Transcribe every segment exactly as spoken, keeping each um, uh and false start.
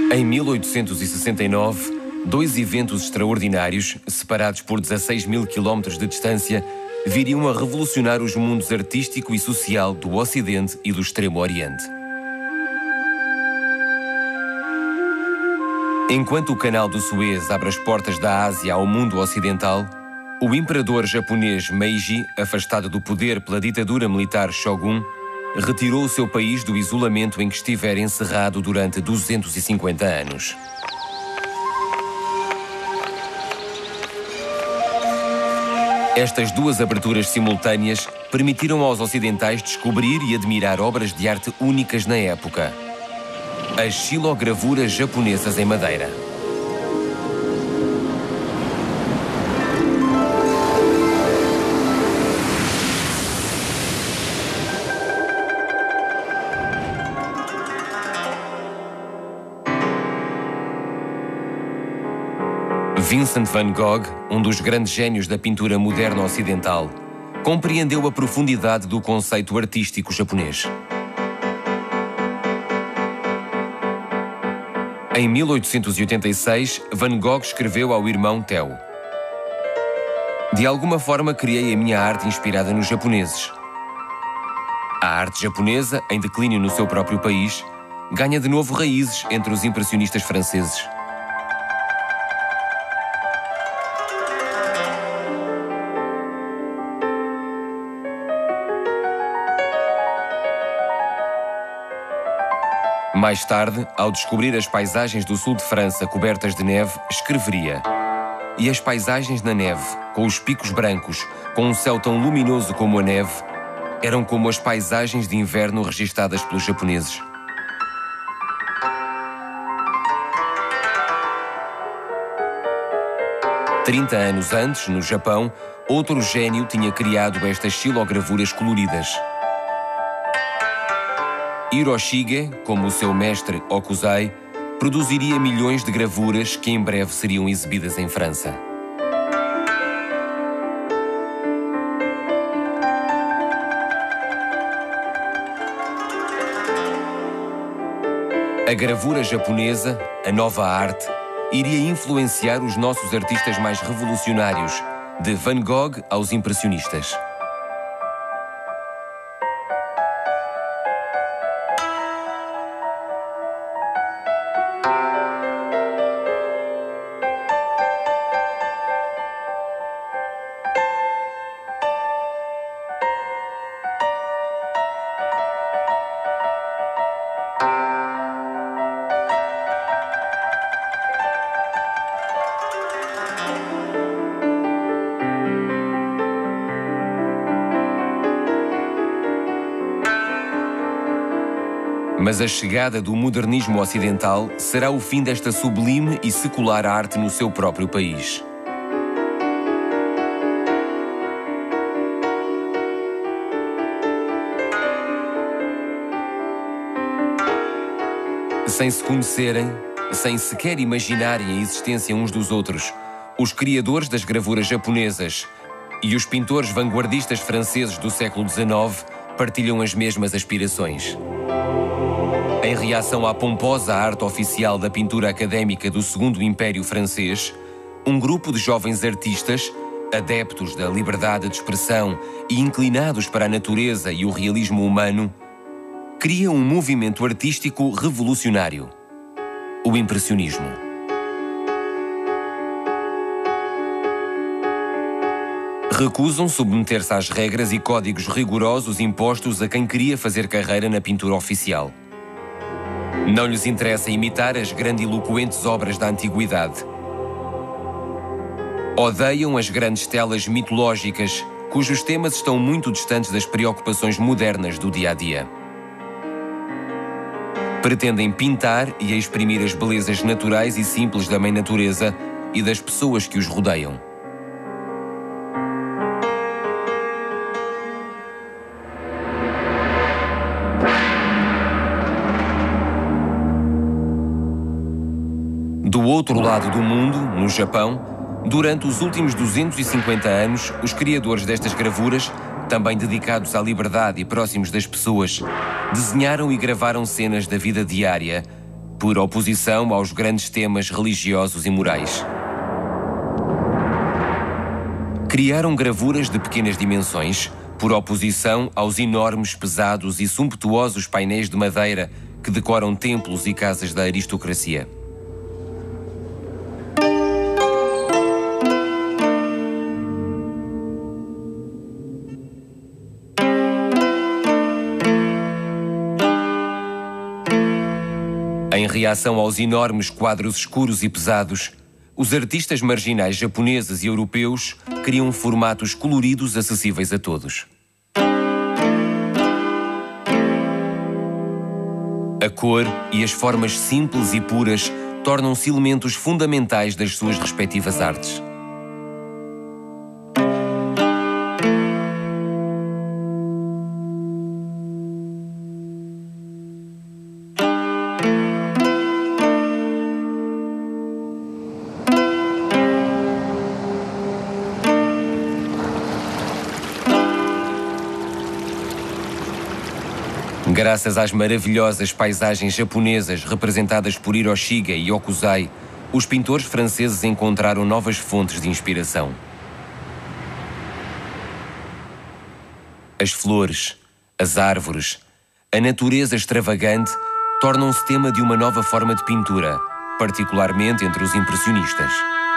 Em mil oitocentos e sessenta e nove, dois eventos extraordinários, separados por dezasseis mil quilómetros de distância, viriam a revolucionar os mundos artístico e social do Ocidente e do Extremo Oriente. Enquanto o Canal do Suez abre as portas da Ásia ao mundo ocidental, o imperador japonês Meiji, afastado do poder pela ditadura militar Shogun, retirou o seu país do isolamento em que estivera encerrado durante duzentos e cinquenta anos. Estas duas aberturas simultâneas permitiram aos ocidentais descobrir e admirar obras de arte únicas na época: as xilogravuras japonesas em madeira. Vincent van Gogh, um dos grandes gênios da pintura moderna ocidental, compreendeu a profundidade do conceito artístico japonês. Em mil oitocentos e oitenta e seis, Van Gogh escreveu ao irmão Theo: "De alguma forma criei a minha arte inspirada nos japoneses. A arte japonesa, em declínio no seu próprio país, ganha de novo raízes entre os impressionistas franceses. Mais tarde, ao descobrir as paisagens do sul de França cobertas de neve, escreveria: e as paisagens na neve, com os picos brancos, com um céu tão luminoso como a neve, eram como as paisagens de inverno registadas pelos japoneses." Trinta anos antes, no Japão, outro gênio tinha criado estas xilogravuras coloridas. Hiroshige, como o seu mestre Hokusai, produziria milhões de gravuras que em breve seriam exibidas em França. A gravura japonesa, a nova arte, iria influenciar os nossos artistas mais revolucionários, de Van Gogh aos impressionistas. Mas a chegada do modernismo ocidental será o fim desta sublime e secular arte no seu próprio país. Sem se conhecerem, sem sequer imaginarem a existência uns dos outros, os criadores das gravuras japonesas e os pintores vanguardistas franceses do século dezenove partilham as mesmas aspirações. Em reação à pomposa arte oficial da pintura académica do Segundo Império Francês, um grupo de jovens artistas, adeptos da liberdade de expressão e inclinados para a natureza e o realismo humano, cria um movimento artístico revolucionário: o impressionismo. Recusam submeter-se às regras e códigos rigorosos impostos a quem queria fazer carreira na pintura oficial. Não lhes interessa imitar as grandiloquentes obras da antiguidade. Odeiam as grandes telas mitológicas, cujos temas estão muito distantes das preocupações modernas do dia-a-dia. Pretendem pintar e exprimir as belezas naturais e simples da mãe natureza e das pessoas que os rodeiam. Do outro lado do mundo, no Japão, durante os últimos duzentos e cinquenta anos, os criadores destas gravuras, também dedicados à liberdade e próximos das pessoas, desenharam e gravaram cenas da vida diária por oposição aos grandes temas religiosos e morais. Criaram gravuras de pequenas dimensões, por oposição aos enormes, pesados e sumptuosos painéis de madeira que decoram templos e casas da aristocracia. Em reação aos enormes quadros escuros e pesados, os artistas marginais japoneses e europeus criam formatos coloridos acessíveis a todos. A cor e as formas simples e puras tornam-se elementos fundamentais das suas respectivas artes. Graças às maravilhosas paisagens japonesas representadas por Hiroshiga e Hokusai, os pintores franceses encontraram novas fontes de inspiração. As flores, as árvores, a natureza extravagante tornam-se tema de uma nova forma de pintura, particularmente entre os impressionistas.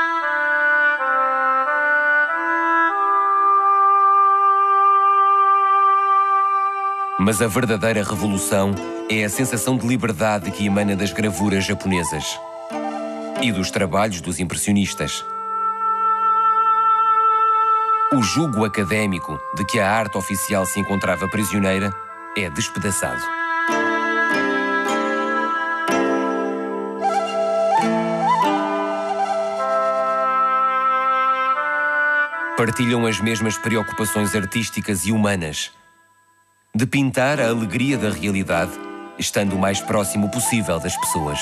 Mas a verdadeira revolução é a sensação de liberdade que emana das gravuras japonesas e dos trabalhos dos impressionistas. O jugo académico de que a arte oficial se encontrava prisioneira é despedaçado. Partilham as mesmas preocupações artísticas e humanas, de pintar a alegria da realidade, estando o mais próximo possível das pessoas.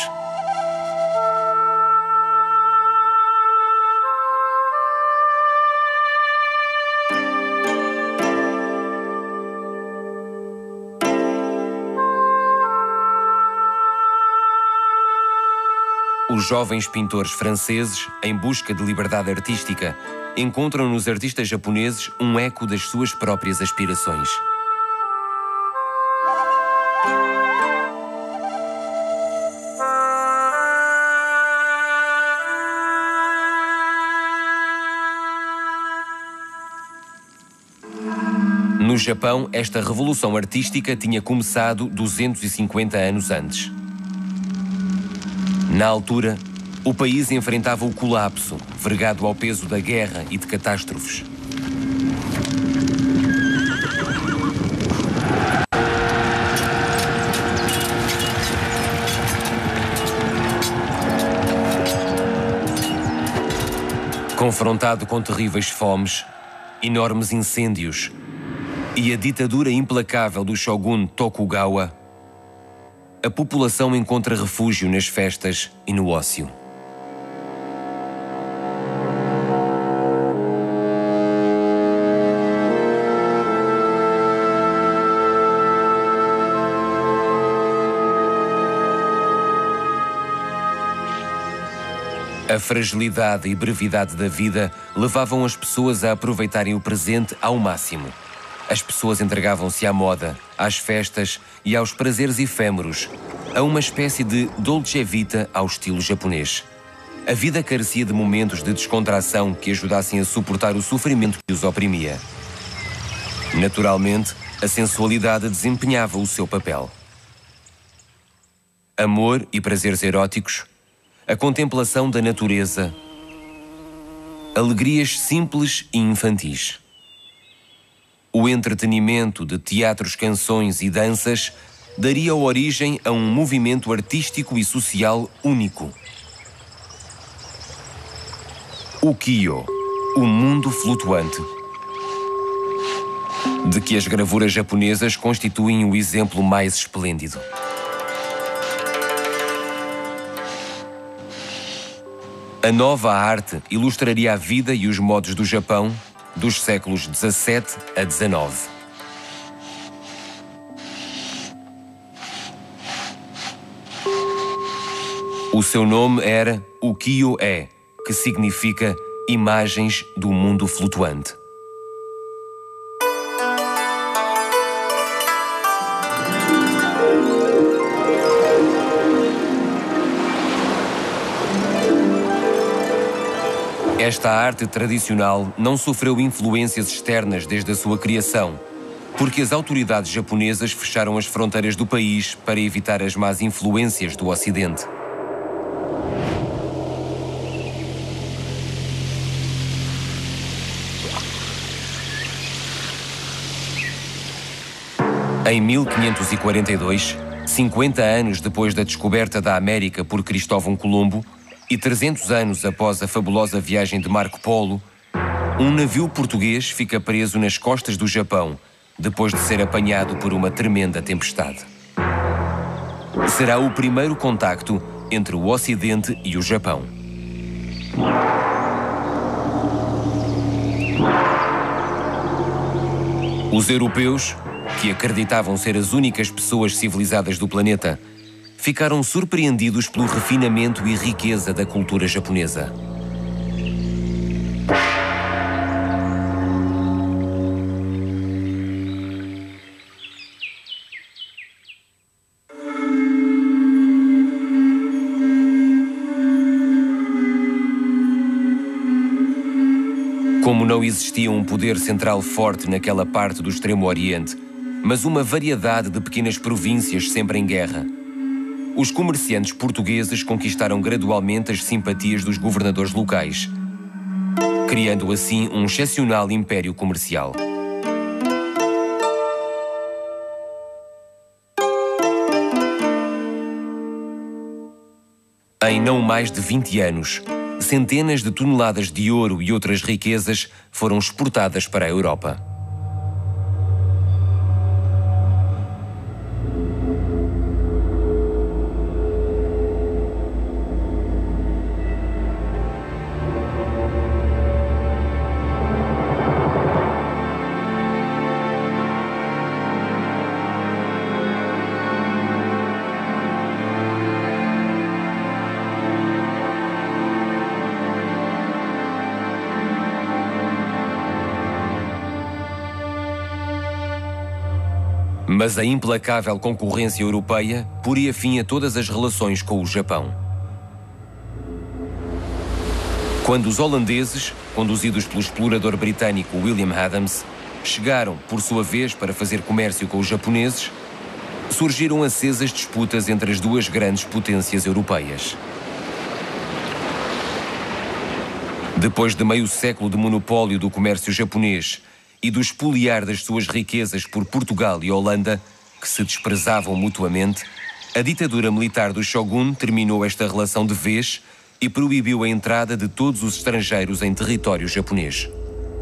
Os jovens pintores franceses, em busca de liberdade artística, encontram nos artistas japoneses um eco das suas próprias aspirações. No Japão, esta revolução artística tinha começado duzentos e cinquenta anos antes. Na altura, o país enfrentava o colapso, vergado ao peso da guerra e de catástrofes. Confrontado com terríveis fomes, enormes incêndios e a ditadura implacável do shogun Tokugawa, a população encontra refúgio nas festas e no ócio. A fragilidade e brevidade da vida levavam as pessoas a aproveitarem o presente ao máximo. As pessoas entregavam-se à moda, às festas e aos prazeres efêmeros, a uma espécie de dolce vita ao estilo japonês. A vida carecia de momentos de descontração que ajudassem a suportar o sofrimento que os oprimia. Naturalmente, a sensualidade desempenhava o seu papel. Amor e prazeres eróticos, a contemplação da natureza, alegrias simples e infantis. O entretenimento de teatros, canções e danças daria origem a um movimento artístico e social único. O Kyo, o mundo flutuante, de que as gravuras japonesas constituem o exemplo mais esplêndido. A nova arte ilustraria a vida e os modos do Japão dos séculos dezassete a dezenove. O seu nome era Ukiyo-e, que significa imagens do mundo flutuante. Esta arte tradicional não sofreu influências externas desde a sua criação, porque as autoridades japonesas fecharam as fronteiras do país para evitar as más influências do Ocidente. Em mil quinhentos e quarenta e dois, cinquenta anos depois da descoberta da América por Cristóvão Colombo e trezentos anos após a fabulosa viagem de Marco Polo, um navio português fica preso nas costas do Japão depois de ser apanhado por uma tremenda tempestade. Será o primeiro contacto entre o Ocidente e o Japão. Os europeus, que acreditavam ser as únicas pessoas civilizadas do planeta, ficaram surpreendidos pelo refinamento e riqueza da cultura japonesa. Como não existia um poder central forte naquela parte do Extremo Oriente, mas uma variedade de pequenas províncias sempre em guerra, os comerciantes portugueses conquistaram gradualmente as simpatias dos governadores locais, criando assim um excepcional império comercial. Em não mais de vinte anos, centenas de toneladas de ouro e outras riquezas foram exportadas para a Europa. Mas a implacável concorrência europeia poria fim a todas as relações com o Japão. Quando os holandeses, conduzidos pelo explorador britânico William Adams, chegaram, por sua vez, para fazer comércio com os japoneses, surgiram acesas disputas entre as duas grandes potências europeias. Depois de meio século de monopólio do comércio japonês e do espoliar das suas riquezas por Portugal e Holanda, que se desprezavam mutuamente, a ditadura militar do Shogun terminou esta relação de vez e proibiu a entrada de todos os estrangeiros em território japonês.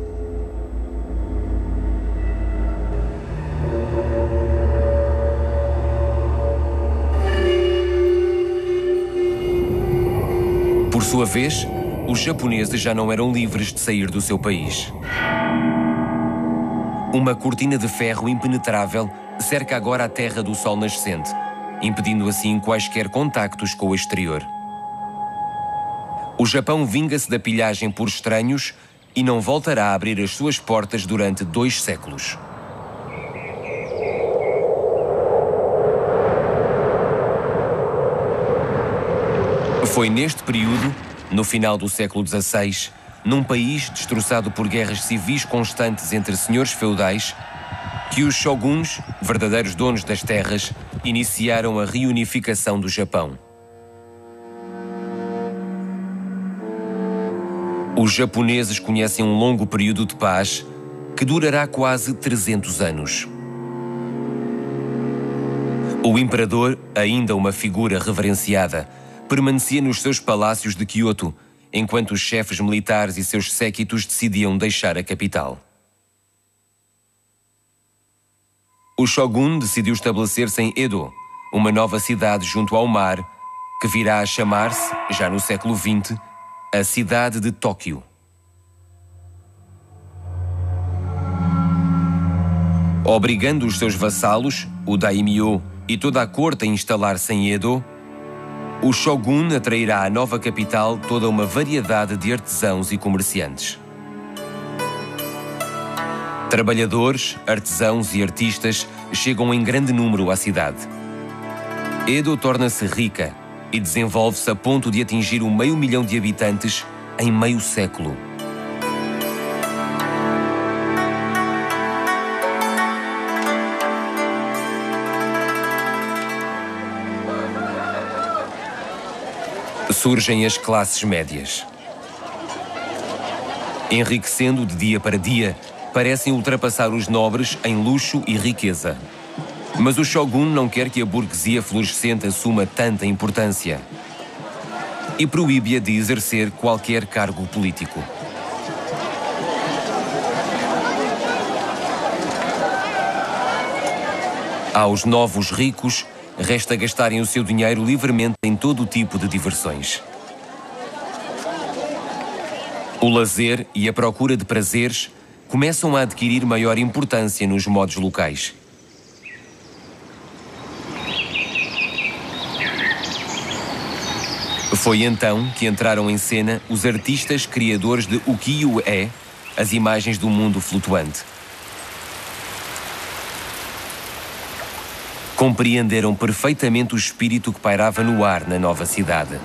Por sua vez, os japoneses já não eram livres de sair do seu país. Uma cortina de ferro impenetrável cerca agora a terra do sol nascente, impedindo assim quaisquer contactos com o exterior. O Japão vinga-se da pilhagem por estranhos e não voltará a abrir as suas portas durante dois séculos. Foi neste período, no final do século dezasseis, num país destroçado por guerras civis constantes entre senhores feudais, que os shoguns, verdadeiros donos das terras, iniciaram a reunificação do Japão. Os japoneses conhecem um longo período de paz que durará quase trezentos anos. O imperador, ainda uma figura reverenciada, permanecia nos seus palácios de Kyoto, enquanto os chefes militares e seus séquitos decidiam deixar a capital. O Shogun decidiu estabelecer-se em Edo, uma nova cidade junto ao mar, que virá a chamar-se, já no século vinte, a cidade de Tóquio. Obrigando os seus vassalos, o daimyo e toda a corte a instalar-se em Edo, O shogun atrairá à nova capital toda uma variedade de artesãos e comerciantes. Trabalhadores, artesãos e artistas chegam em grande número à cidade. Edo torna-se rica e desenvolve-se a ponto de atingir o meio milhão de habitantes em meio século. Surgem as classes médias. Enriquecendo de dia para dia, parecem ultrapassar os nobres em luxo e riqueza. Mas o shogun não quer que a burguesia florescente assuma tanta importância e proíbe-a de exercer qualquer cargo político. Aos novos ricos, resta gastarem o seu dinheiro livremente em todo o tipo de diversões. O lazer e a procura de prazeres começam a adquirir maior importância nos modos locais. Foi então que entraram em cena os artistas criadores de ukiyo-e, as imagens do mundo flutuante. Compreenderam perfeitamente o espírito que pairava no ar na nova cidade.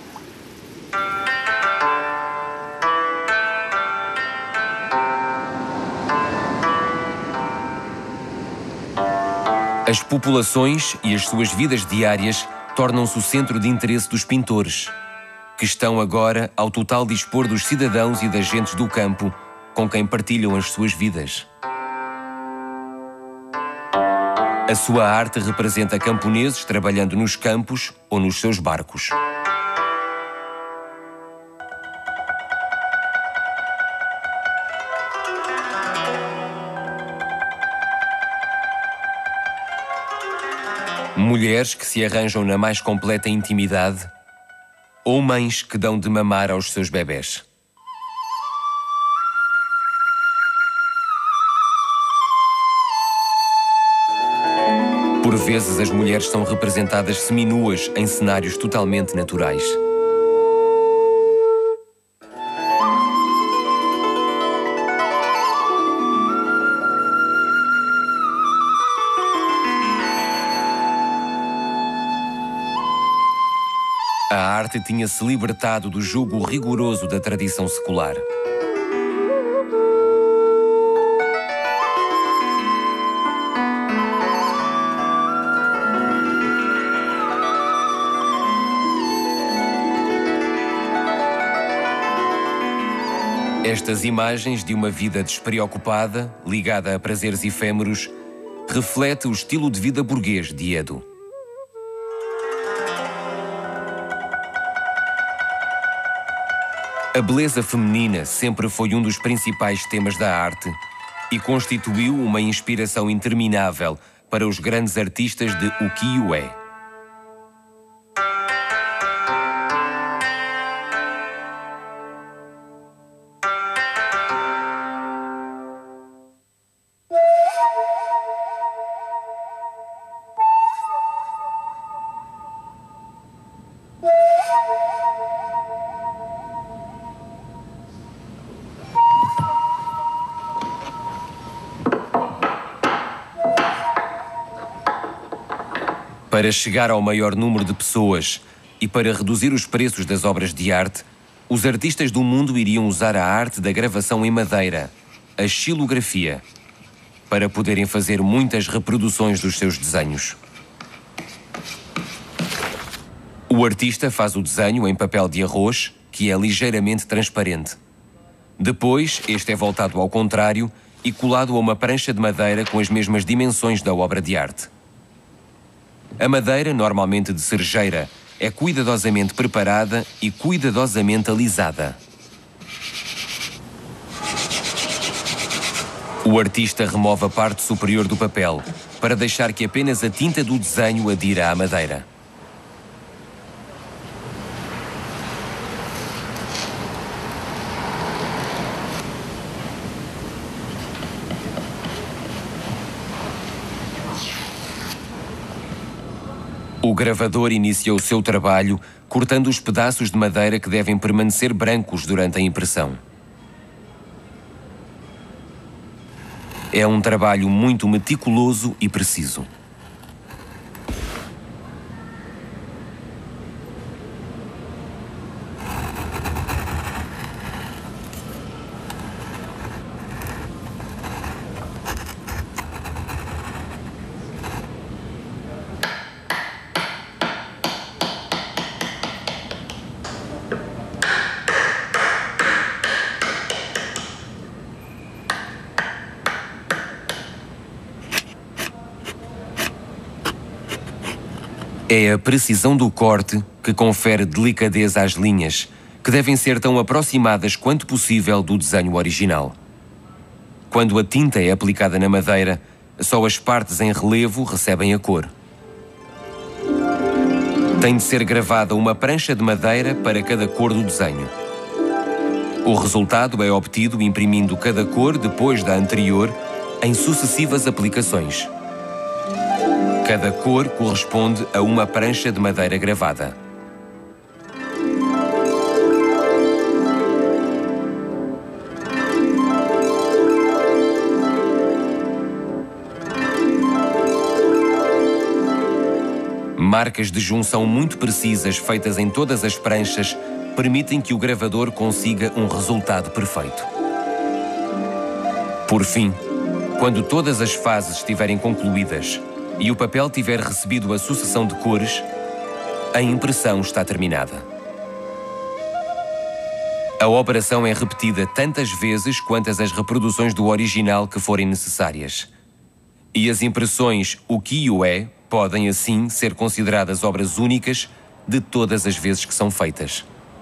As populações e as suas vidas diárias tornam-se o centro de interesse dos pintores, que estão agora ao total dispor dos cidadãos e das gentes do campo com quem partilham as suas vidas. A sua arte representa camponeses trabalhando nos campos ou nos seus barcos. Mulheres que se arranjam na mais completa intimidade ou mães que dão de mamar aos seus bebés. Por vezes, as mulheres são representadas seminuas em cenários totalmente naturais. A arte tinha-se libertado do jugo rigoroso da tradição secular. Estas imagens de uma vida despreocupada, ligada a prazeres efêmeros, reflete o estilo de vida burguês de Edo. A beleza feminina sempre foi um dos principais temas da arte e constituiu uma inspiração interminável para os grandes artistas de ukiyo-e. Para chegar ao maior número de pessoas e para reduzir os preços das obras de arte, os artistas do mundo iriam usar a arte da gravação em madeira, a xilografia, para poderem fazer muitas reproduções dos seus desenhos. O artista faz o desenho em papel de arroz, que é ligeiramente transparente. Depois, este é voltado ao contrário e colado a uma prancha de madeira com as mesmas dimensões da obra de arte. A madeira, normalmente de cerejeira, é cuidadosamente preparada e cuidadosamente alisada. O artista remove a parte superior do papel para deixar que apenas a tinta do desenho adira à madeira. O gravador inicia o seu trabalho cortando os pedaços de madeira que devem permanecer brancos durante a impressão. É um trabalho muito meticuloso e preciso. É a precisão do corte que confere delicadeza às linhas, que devem ser tão aproximadas quanto possível do desenho original. Quando a tinta é aplicada na madeira, só as partes em relevo recebem a cor. Tem de ser gravada uma prancha de madeira para cada cor do desenho. O resultado é obtido imprimindo cada cor depois da anterior em sucessivas aplicações. Cada cor corresponde a uma prancha de madeira gravada. Marcas de junção muito precisas feitas em todas as pranchas permitem que o gravador consiga um resultado perfeito. Por fim, quando todas as fases estiverem concluídas e o papel tiver recebido a sucessão de cores, a impressão está terminada. A operação é repetida tantas vezes quantas as reproduções do original que forem necessárias. E as impressões ukiyo-e podem, assim, ser consideradas obras únicas de todas as vezes que são feitas.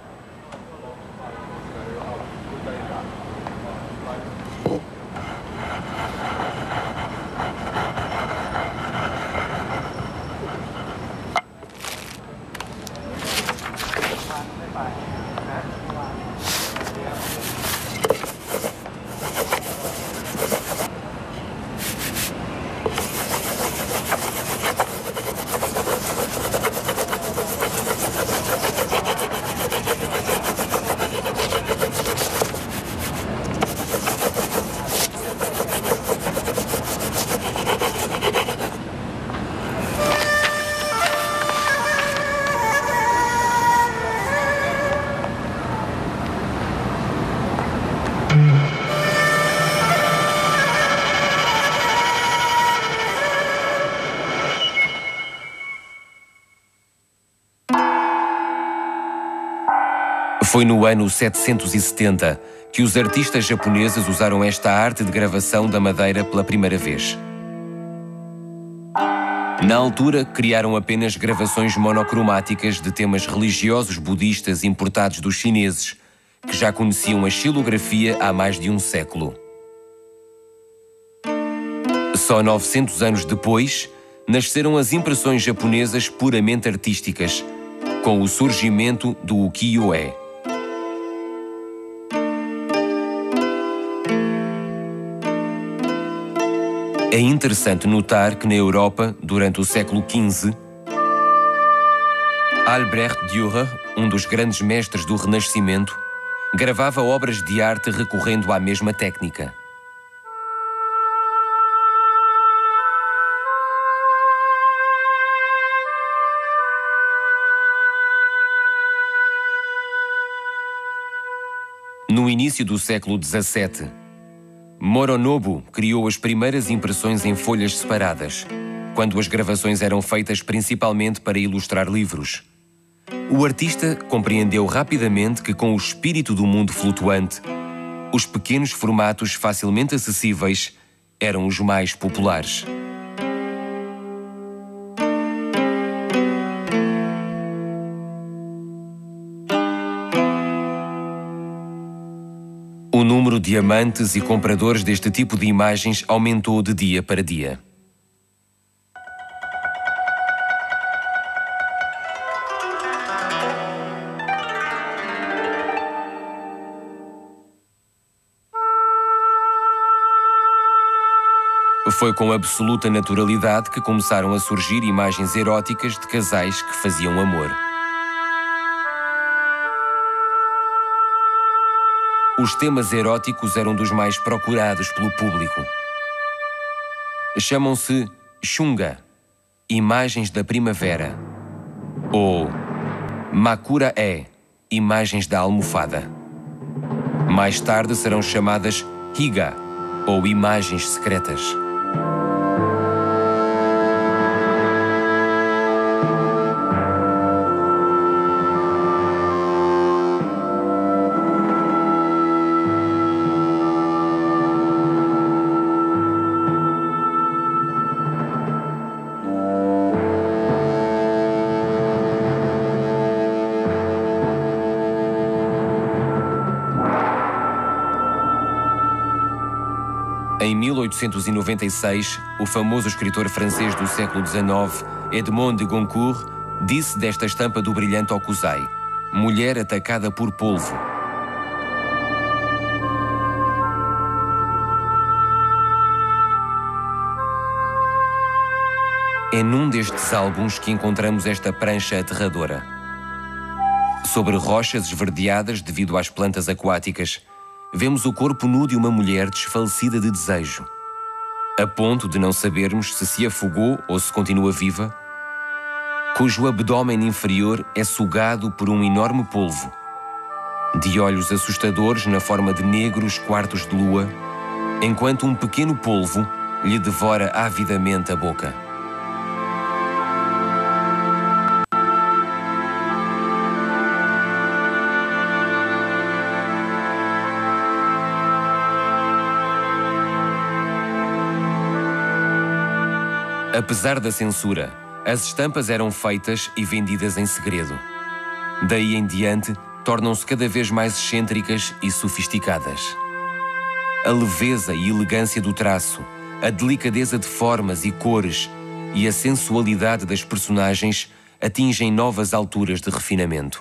Foi no ano setecentos e setenta que os artistas japoneses usaram esta arte de gravação da madeira pela primeira vez. Na altura, criaram apenas gravações monocromáticas de temas religiosos budistas importados dos chineses, que já conheciam a xilografia há mais de um século. Só novecentos anos depois, nasceram as impressões japonesas puramente artísticas, com o surgimento do ukiyo-e. É interessante notar que na Europa, durante o século quinze, Albrecht Dürer, um dos grandes mestres do Renascimento, gravava obras de arte recorrendo à mesma técnica. No início do século dezassete, Moronobu criou as primeiras impressões em folhas separadas, quando as gravações eram feitas principalmente para ilustrar livros. O artista compreendeu rapidamente que, com o espírito do mundo flutuante, os pequenos formatos facilmente acessíveis eram os mais populares. O número de amantes e compradores deste tipo de imagens aumentou de dia para dia. Foi com absoluta naturalidade que começaram a surgir imagens eróticas de casais que faziam amor. Os temas eróticos eram dos mais procurados pelo público. Chamam-se Shunga, imagens da primavera, ou Makura-e, imagens da almofada. Mais tarde serão chamadas Higa, ou imagens secretas. Em mil oitocentos e noventa e seis, o famoso escritor francês do século dezenove, Edmond de Goncourt, disse desta estampa do brilhante Hokusai: mulher atacada por polvo. É num destes álbuns que encontramos esta prancha aterradora. Sobre rochas esverdeadas devido às plantas aquáticas, vemos o corpo nu de uma mulher desfalecida de desejo, a ponto de não sabermos se se afogou ou se continua viva, cujo abdômen inferior é sugado por um enorme polvo, de olhos assustadores na forma de negros quartos de lua, enquanto um pequeno polvo lhe devora avidamente a boca. Apesar da censura, as estampas eram feitas e vendidas em segredo. Daí em diante, tornam-se cada vez mais excêntricas e sofisticadas. A leveza e elegância do traço, a delicadeza de formas e cores e a sensualidade das personagens atingem novas alturas de refinamento.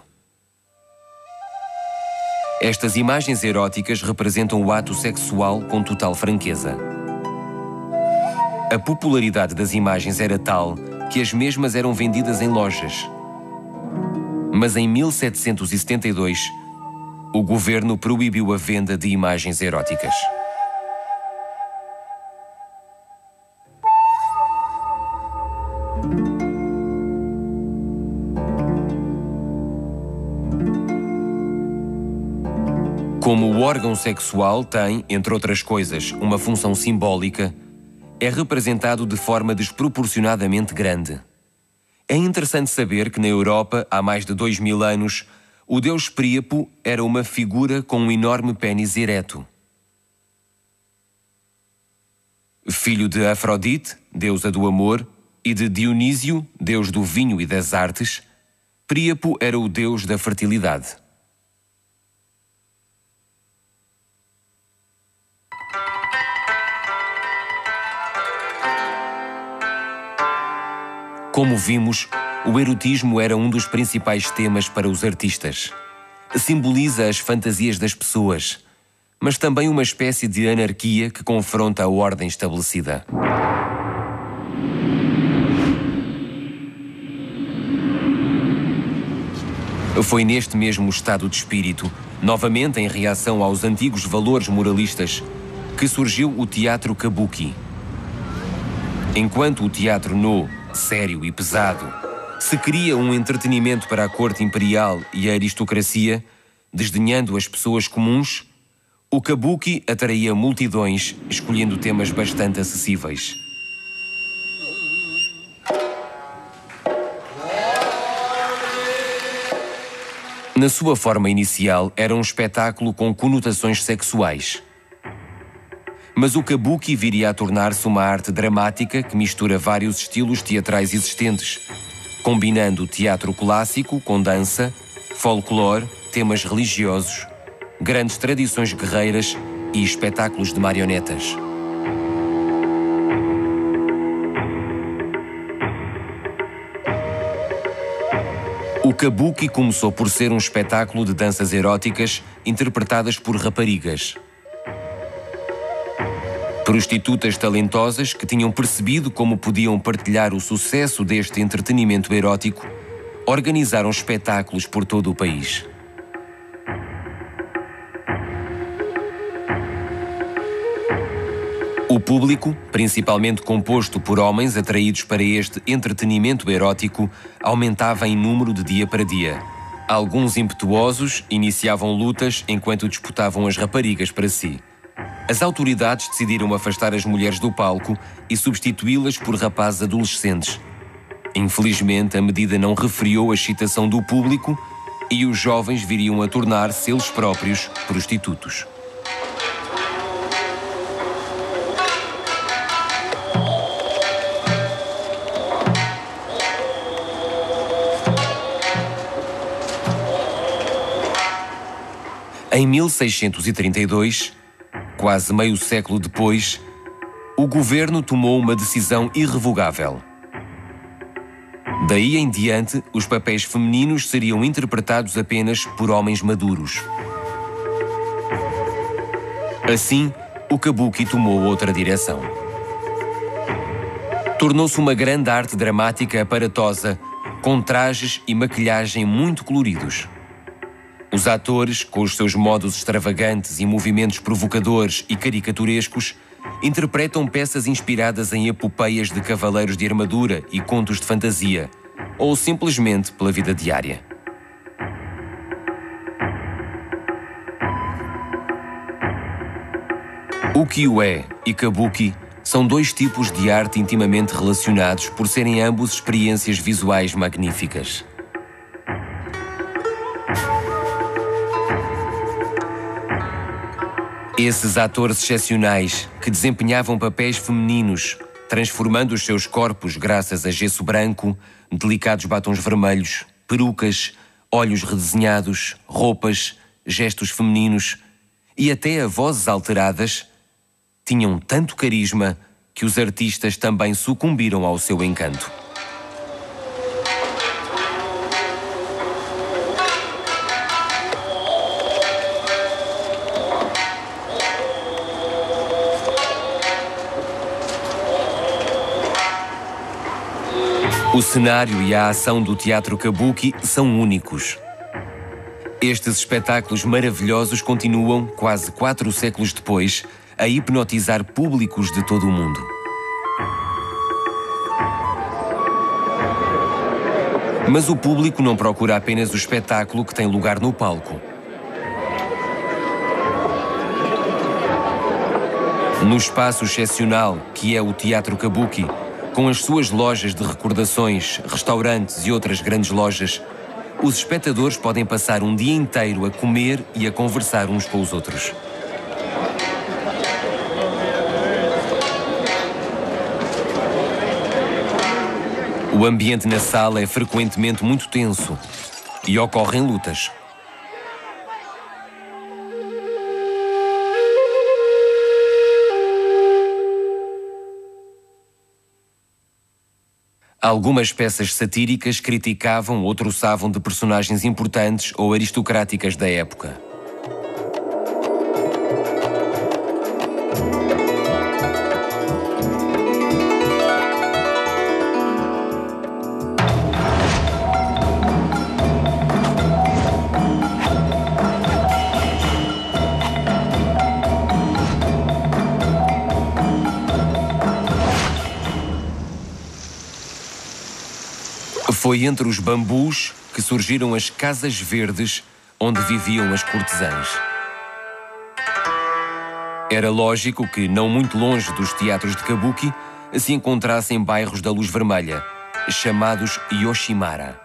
Estas imagens eróticas representam o ato sexual com total franqueza. A popularidade das imagens era tal que as mesmas eram vendidas em lojas. Mas em mil setecentos e setenta e dois, o governo proibiu a venda de imagens eróticas. Como o órgão sexual tem, entre outras coisas, uma função simbólica, é representado de forma desproporcionadamente grande. É interessante saber que na Europa, há mais de dois mil anos, o deus Príapo era uma figura com um enorme pênis ereto. Filho de Afrodite, deusa do amor, e de Dionísio, deus do vinho e das artes, Príapo era o deus da fertilidade. Como vimos, o erotismo era um dos principais temas para os artistas. Simboliza as fantasias das pessoas, mas também uma espécie de anarquia que confronta a ordem estabelecida. Foi neste mesmo estado de espírito, novamente em reação aos antigos valores moralistas, que surgiu o teatro kabuki. Enquanto o teatro no sério e pesado, se cria um entretenimento para a corte imperial e a aristocracia, desdenhando as pessoas comuns, o kabuki atraía multidões, escolhendo temas bastante acessíveis. Na sua forma inicial, era um espetáculo com conotações sexuais. Mas o kabuki viria a tornar-se uma arte dramática que mistura vários estilos teatrais existentes, combinando teatro clássico com dança, folclore, temas religiosos, grandes tradições guerreiras e espetáculos de marionetas. O kabuki começou por ser um espetáculo de danças eróticas interpretadas por raparigas. Prostitutas talentosas que tinham percebido como podiam partilhar o sucesso deste entretenimento erótico, organizaram espetáculos por todo o país. O público, principalmente composto por homens atraídos para este entretenimento erótico, aumentava em número de dia para dia. Alguns impetuosos iniciavam lutas enquanto disputavam as raparigas para si. As autoridades decidiram afastar as mulheres do palco e substituí-las por rapazes adolescentes. Infelizmente, a medida não refriou a excitação do público e os jovens viriam a tornar-se eles próprios prostitutos. Em mil seiscentos e trinta e dois, quase meio século depois, o governo tomou uma decisão irrevogável. Daí em diante, os papéis femininos seriam interpretados apenas por homens maduros. Assim, o kabuki tomou outra direção. Tornou-se uma grande arte dramática aparatosa, com trajes e maquilhagem muito coloridos. Os atores, com os seus modos extravagantes e movimentos provocadores e caricaturescos, interpretam peças inspiradas em epopeias de cavaleiros de armadura e contos de fantasia, ou simplesmente pela vida diária. Ukiyo-e e kabuki são dois tipos de arte intimamente relacionados por serem ambos experiências visuais magníficas. Esses atores excepcionais que desempenhavam papéis femininos, transformando os seus corpos graças a gesso branco, delicados batons vermelhos, perucas, olhos redesenhados, roupas, gestos femininos e até a vozes alteradas, tinham tanto carisma que os artistas também sucumbiram ao seu encanto. O cenário e a ação do teatro kabuki são únicos. Estes espetáculos maravilhosos continuam, quase quatro séculos depois, a hipnotizar públicos de todo o mundo. Mas o público não procura apenas o espetáculo que tem lugar no palco. No espaço excepcional que é o teatro kabuki, com as suas lojas de recordações, restaurantes e outras grandes lojas, os espectadores podem passar um dia inteiro a comer e a conversar uns com os outros. O ambiente na sala é frequentemente muito tenso e ocorrem lutas. Algumas peças satíricas criticavam ou troçavam de personagens importantes ou aristocráticas da época. Foi entre os bambus que surgiram as casas verdes onde viviam as cortesãs. Era lógico que, não muito longe dos teatros de kabuki, se encontrassem bairros da luz vermelha, chamados Yoshimara.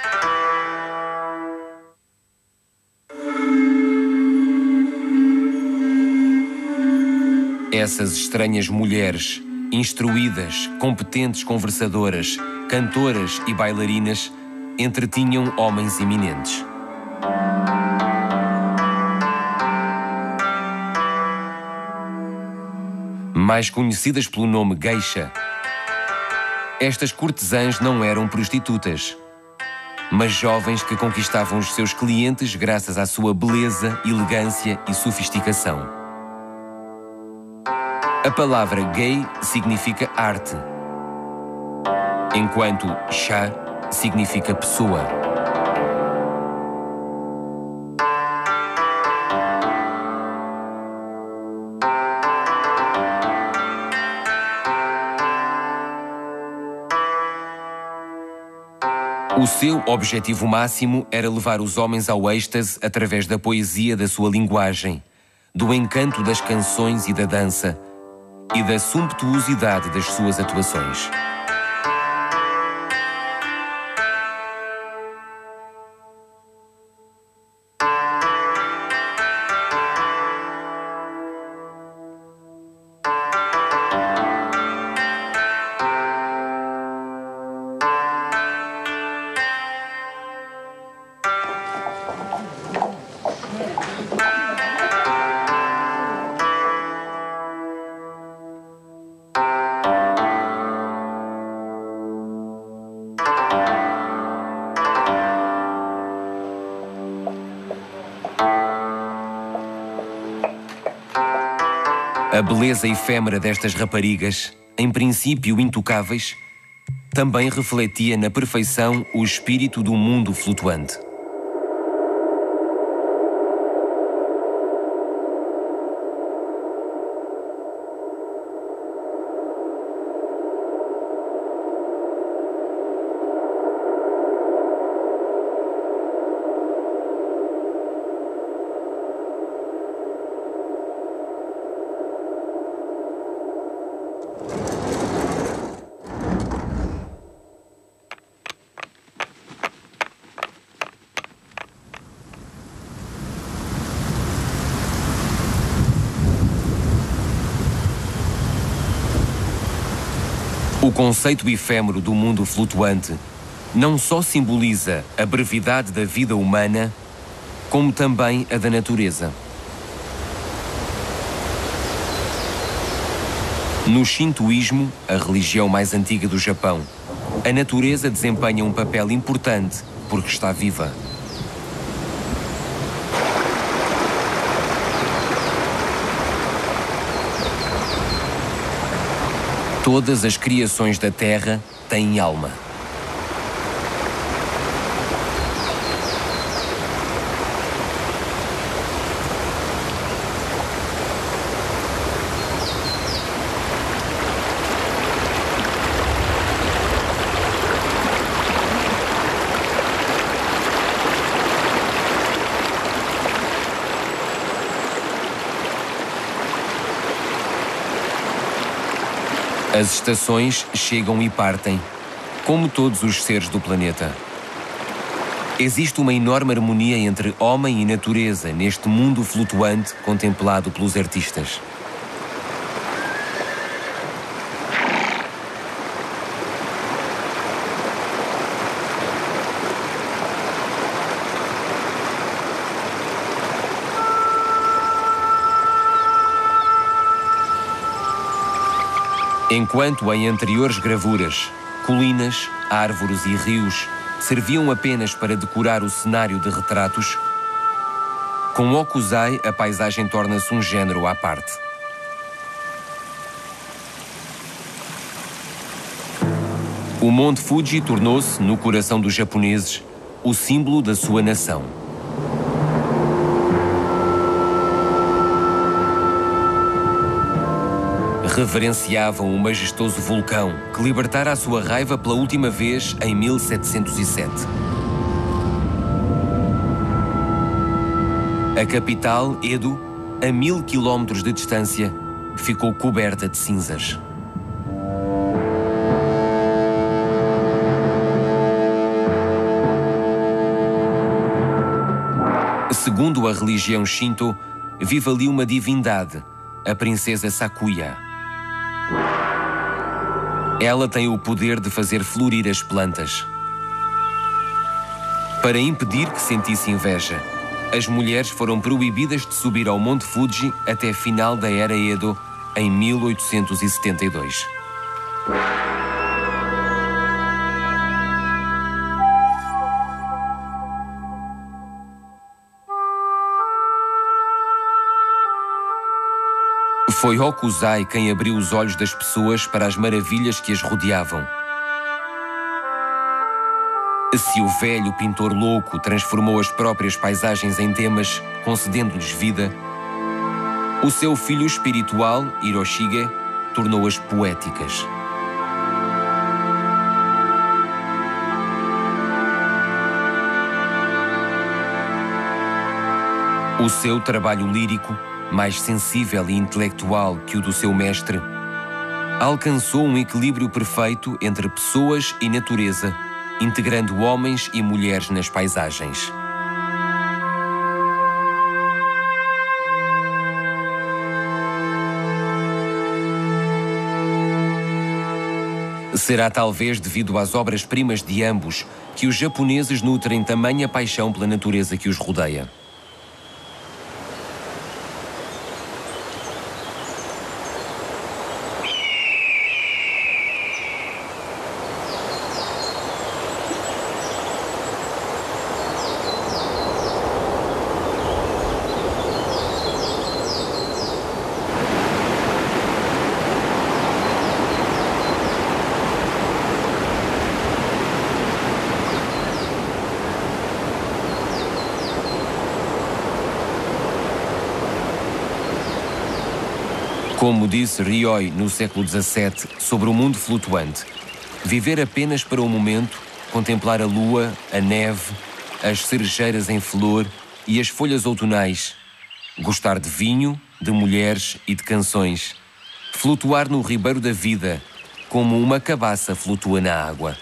Essas estranhas mulheres, instruídas, competentes conversadoras, cantoras e bailarinas, entretinham homens eminentes. Mais conhecidas pelo nome geisha, estas cortesãs não eram prostitutas, mas jovens que conquistavam os seus clientes graças à sua beleza, elegância e sofisticação. A palavra gay significa arte, enquanto chá significa pessoa. O seu objetivo máximo era levar os homens ao êxtase através da poesia da sua linguagem, do encanto das canções e da dança e da sumptuosidade das suas atuações. A beleza efêmera destas raparigas, em princípio intocáveis, também refletia na perfeição o espírito do mundo flutuante. O conceito efêmero do mundo flutuante não só simboliza a brevidade da vida humana, como também a da natureza. No Shintoísmo, a religião mais antiga do Japão, a natureza desempenha um papel importante porque está viva. Todas as criações da Terra têm alma. As estações chegam e partem, como todos os seres do planeta. Existe uma enorme harmonia entre homem e natureza neste mundo flutuante contemplado pelos artistas. Enquanto em anteriores gravuras, colinas, árvores e rios serviam apenas para decorar o cenário de retratos, com Hokusai a paisagem torna-se um género à parte. O Monte Fuji tornou-se, no coração dos japoneses, o símbolo da sua nação. Reverenciavam o majestoso vulcão que libertara a sua raiva pela última vez em mil setecentos e sete. A capital, Edo, a mil quilómetros de distância, ficou coberta de cinzas. Segundo a religião Shinto, vive ali uma divindade, a princesa Sakuya. Ela tem o poder de fazer florir as plantas. Para impedir que sentisse inveja, as mulheres foram proibidas de subir ao Monte Fuji até final da Era Edo, em mil oitocentos e setenta e dois. Foi Hokusai quem abriu os olhos das pessoas para as maravilhas que as rodeavam. Se o velho pintor louco transformou as próprias paisagens em temas, concedendo-lhes vida, o seu filho espiritual, Hiroshige, tornou-as poéticas. O seu trabalho lírico, mais sensível e intelectual que o do seu mestre, alcançou um equilíbrio perfeito entre pessoas e natureza, integrando homens e mulheres nas paisagens. Será talvez devido às obras-primas de ambos que os japoneses nutrem tamanha paixão pela natureza que os rodeia. Como disse Ryoi no século dezassete sobre o mundo flutuante, viver apenas para o momento, contemplar a lua, a neve, as cerejeiras em flor e as folhas outonais, gostar de vinho, de mulheres e de canções, flutuar no ribeiro da vida, como uma cabaça flutua na água.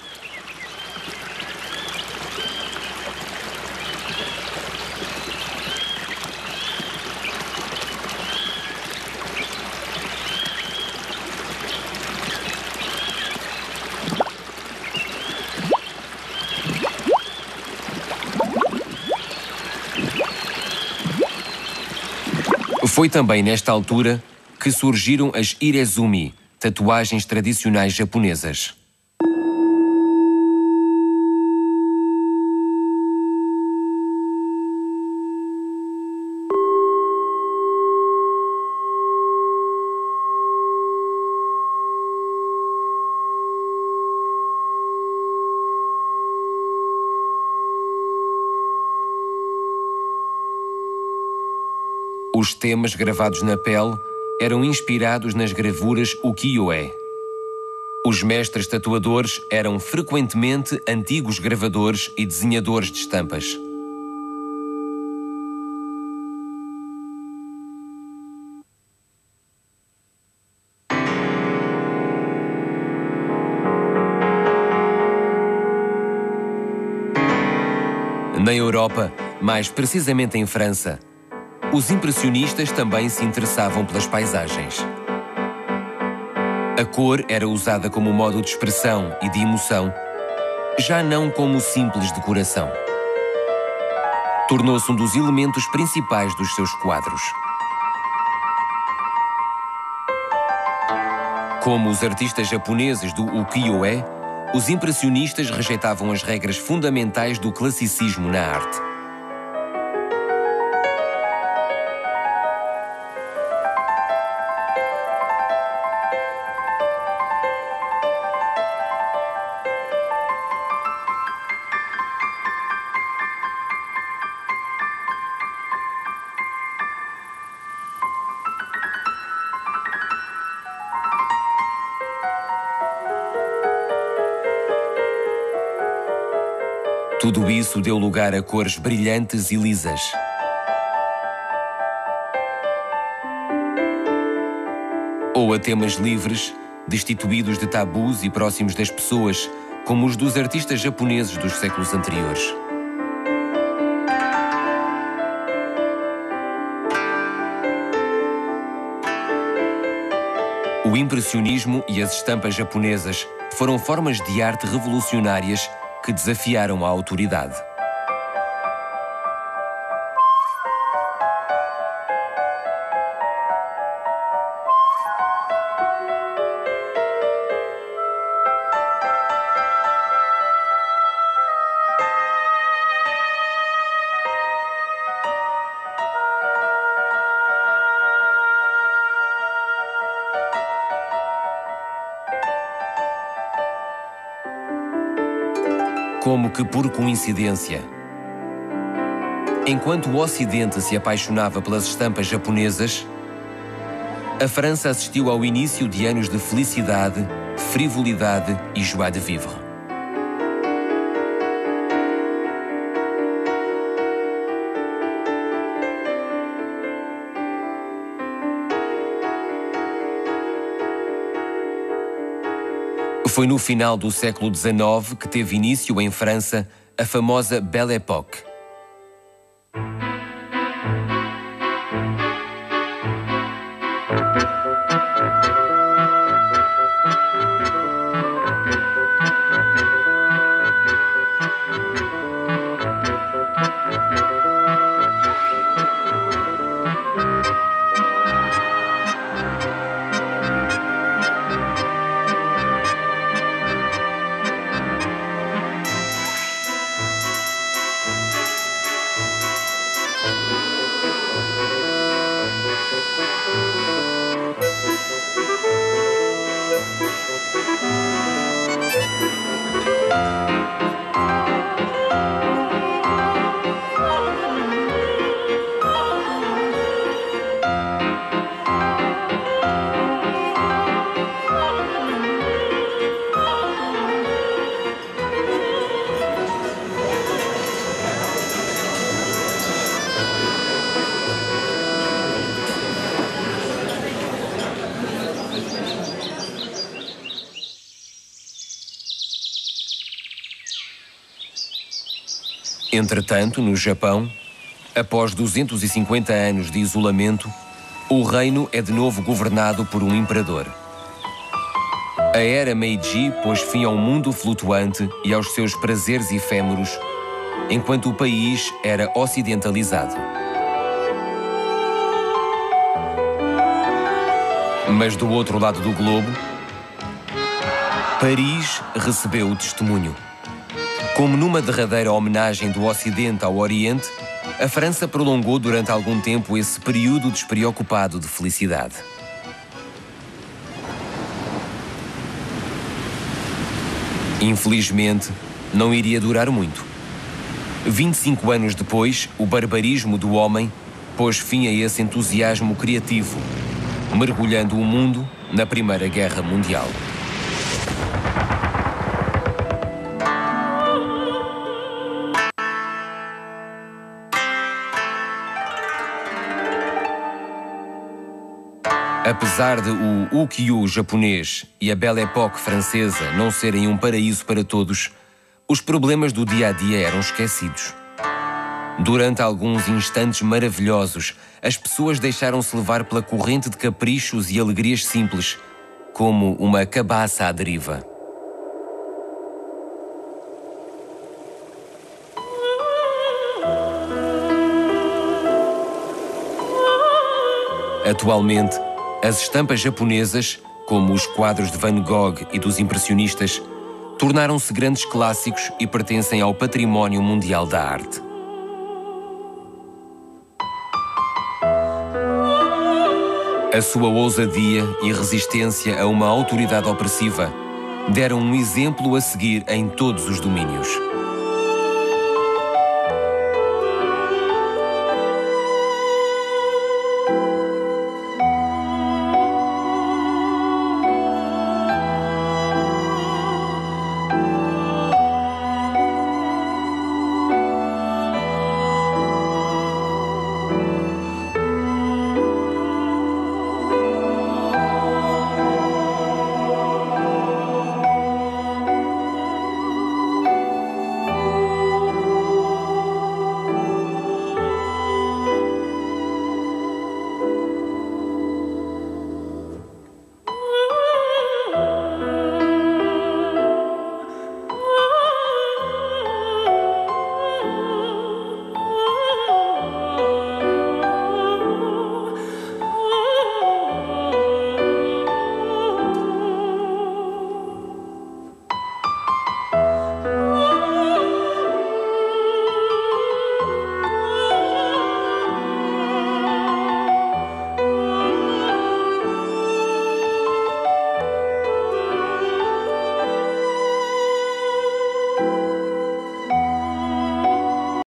Foi também nesta altura que surgiram as irezumi, tatuagens tradicionais japonesas. Os temas gravados na pele eram inspirados nas gravuras ukiyo-e. Os mestres tatuadores eram frequentemente antigos gravadores e desenhadores de estampas. Na Europa, mais precisamente em França, os impressionistas também se interessavam pelas paisagens. A cor era usada como modo de expressão e de emoção, já não como simples decoração. Tornou-se um dos elementos principais dos seus quadros. Como os artistas japoneses do ukiyo-e, os impressionistas rejeitavam as regras fundamentais do classicismo na arte. Tudo isso deu lugar a cores brilhantes e lisas. Ou a temas livres, destituídos de tabus e próximos das pessoas, como os dos artistas japoneses dos séculos anteriores. O impressionismo e as estampas japonesas foram formas de arte revolucionárias que desafiaram a autoridade. como que por coincidência. Enquanto o Ocidente se apaixonava pelas estampas japonesas, a França assistiu ao início de anos de felicidade, frivolidade e joie de vivre. Foi no final do século dezenove que teve início em França a famosa Belle Époque. Entretanto, no Japão, após duzentos e cinquenta anos de isolamento, o reino é de novo governado por um imperador. A era Meiji pôs fim ao mundo flutuante e aos seus prazeres efêmeros, enquanto o país era ocidentalizado. Mas do outro lado do globo, Paris recebeu o testemunho. Como numa derradeira homenagem do Ocidente ao Oriente, a França prolongou durante algum tempo esse período despreocupado de felicidade. Infelizmente, não iria durar muito. vinte e cinco anos depois, o barbarismo do homem pôs fim a esse entusiasmo criativo, mergulhando o mundo na Primeira Guerra Mundial. Apesar de o ukiyo japonês e a Belle Époque francesa não serem um paraíso para todos, os problemas do dia-a-dia eram esquecidos. Durante alguns instantes maravilhosos, as pessoas deixaram-se levar pela corrente de caprichos e alegrias simples, como uma cabaça à deriva. Atualmente, as estampas japonesas, como os quadros de Van Gogh e dos impressionistas, tornaram-se grandes clássicos e pertencem ao património mundial da arte. A sua ousadia e resistência a uma autoridade opressiva deram um exemplo a seguir em todos os domínios.